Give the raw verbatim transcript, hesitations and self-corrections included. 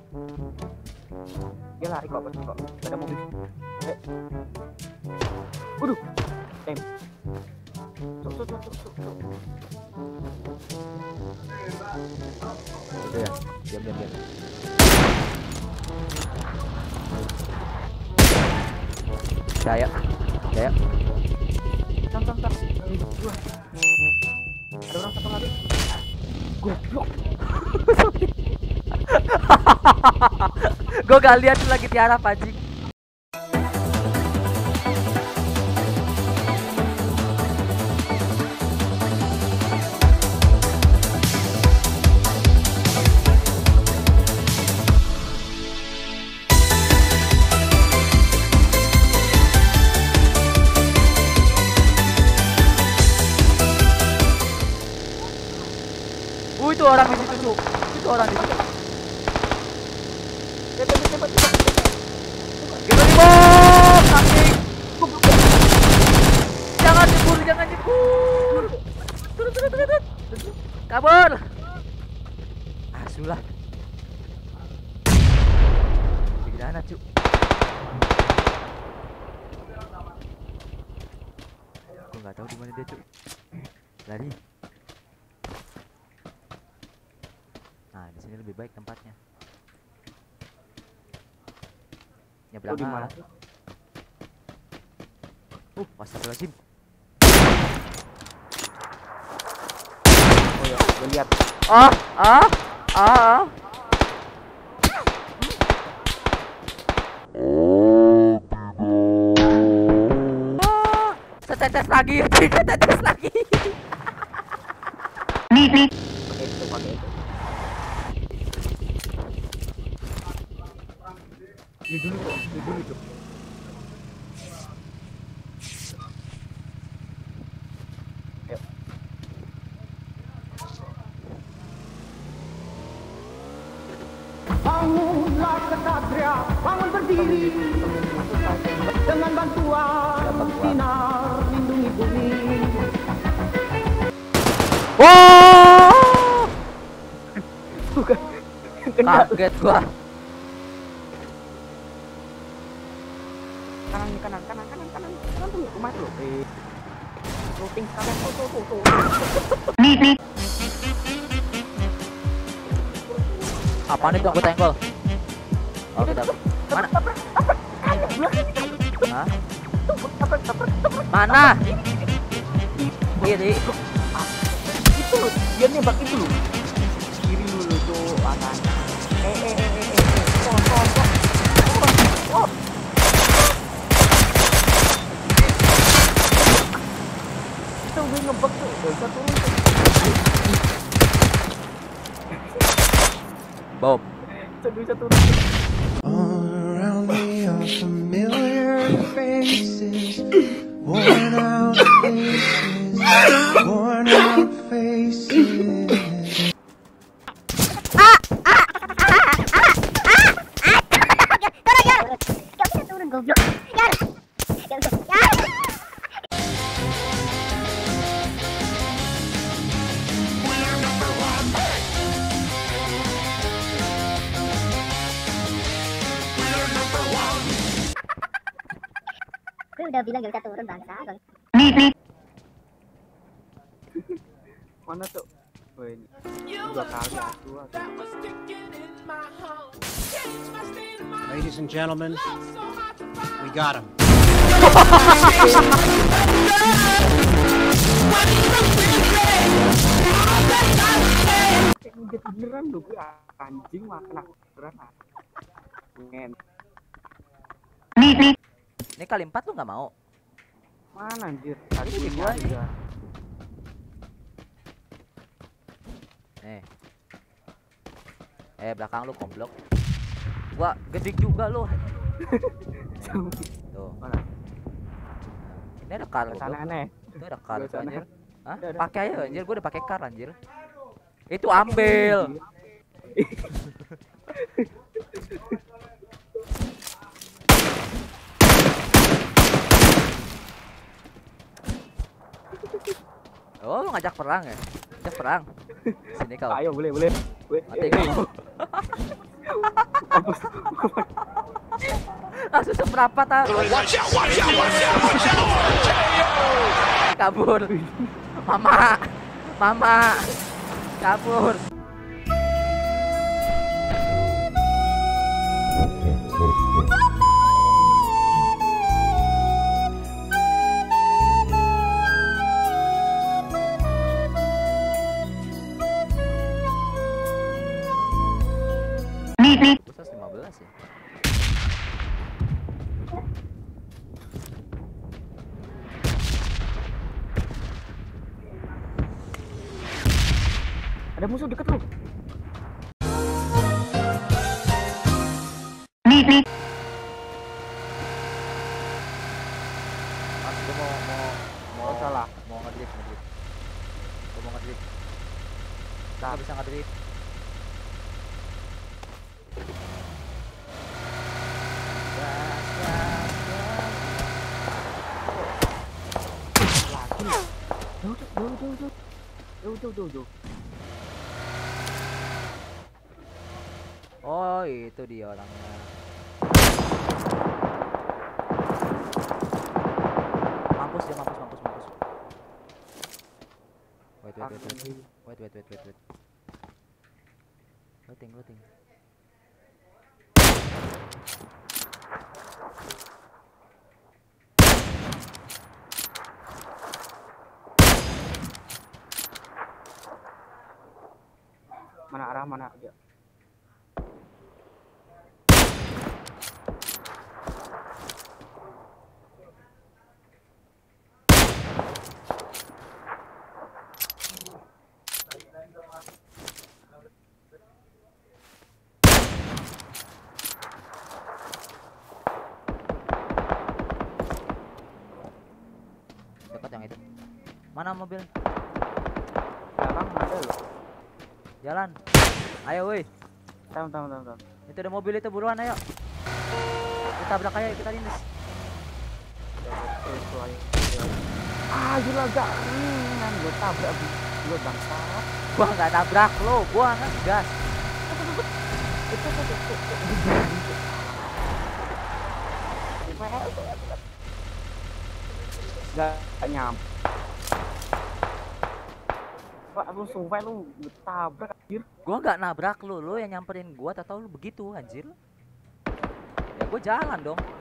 Dia lari kok, kok. Gak ada mobil. Eh. Waduh. Tem. Cuk, cuk, cuk, cuk, cuk. Itu ya. Diam, diam, diam. Jaya. Jaya. Tam, tam, tam. Gua. Ada orang satu lagi. Goblok. Gue gak lihat lagi Tiara anjing. Uh, itu orang di situ, Cuk. Itu orang di situ. Cepat, cepat, cepat. Kita dibom, anjing. Jangan nyebur, jangan nyebur. Turun, turun, turun, turun. Kabur. Ah, sulah. Di mana, Cuk? Aku nggak tahu di mana dia, Cuk. Lari. Nah, di sini lebih baik tempatnya. Nyebrang di mana? Uh, astagfirullahaladzim. Oh ya, gue lihat. Ah, ah, ah. Ah, setetes lagi, setetes lagi. Pakai itu, pakai itu. Ini dulu kok, ini dulu tuh. Ayo. Bangunlah kesatria, bangun berdiri dengan bantuan sinar lindungi bumi. Wow, Bukan. kaget gua. Kanan, kanan, kanan, kanan, kanan, kanan tuh, rumah tuh. Eh, looting kanan, tuh, tuh, tuh, tuh. Apaan itu aku tenggol? Oh, kita mana? Hah? Mana? Kiri. Itu loh, dia nembak itu loh. Kiri dulu tuh, kanan. Eh, eh, eh, eh, eh, oh, oh, oh, oh, oh. Itu gue ngebek tuh, gak usah turun tuh. Bob. Itu bisa turun tuh. All around me are familiar faces, worn out faces, worn out faces. Gue udah bilang gak bisa turun bangsa. Mana tuh? Oh, ini. Dua kali aku. Ladies and gentlemen, we got him. Kayak udah beneran loh gue anjing makan aku beneran. Pengen. Ini kali empat lu nggak mau? Mana anjir? Tadi Ini gua gua nih. juga. Nih. Eh, belakang lu komblok. Gua gede juga lu. Tuh. Mana? Ini ada kar Sana gua. aneh. Itu ada kar Gua sana. anjir. Hah? Ada, ada. Pakai aja anjir, gua udah pakai kar anjir. Itu ambil. Oh, lu ngajak perang ya? Ngajak perang. Sini kau. Ayo boleh boleh. Gue. Mati eh, kau. Langsung seberapa tak? Kabur. Mama. Mama. Kabur. seratus lima belas ya. Ada musuh deket lu. Mas, gua mau mau mau Oh, salah. mau ngedrift ngedrift. Gua mau ngedrift. Nggak bisa ngedrift. Jauh, jauh, jauh, jauh. Jauh, jauh, jauh, jauh. Oh, itu dia orangnya. Mampus dia, mampus, mampus, mampus. Wait, wait, wait, wait, wait, wait, wait, wait, wait. Loading, loading. Mana arah mana dia? Dekat yang itu. Mana mobil? Belakang ada loh. Jalan. Ayo woi. Tam, tam, tam, tam. Itu ada mobil itu, buruan ayo. Kita tabrak aja, kita lindas. Ah, gila gak. Hmm, gue tabrak gue bangsa. Gua nggak tabrak lo, gua ngegas. Itu itu itu. Gak nyampe. Pak, lu sumpah lu tabrak anjir. Gua nggak nabrak lo, lo yang nyamperin gua, tahu lu begitu anjir. Ya gua jalan dong.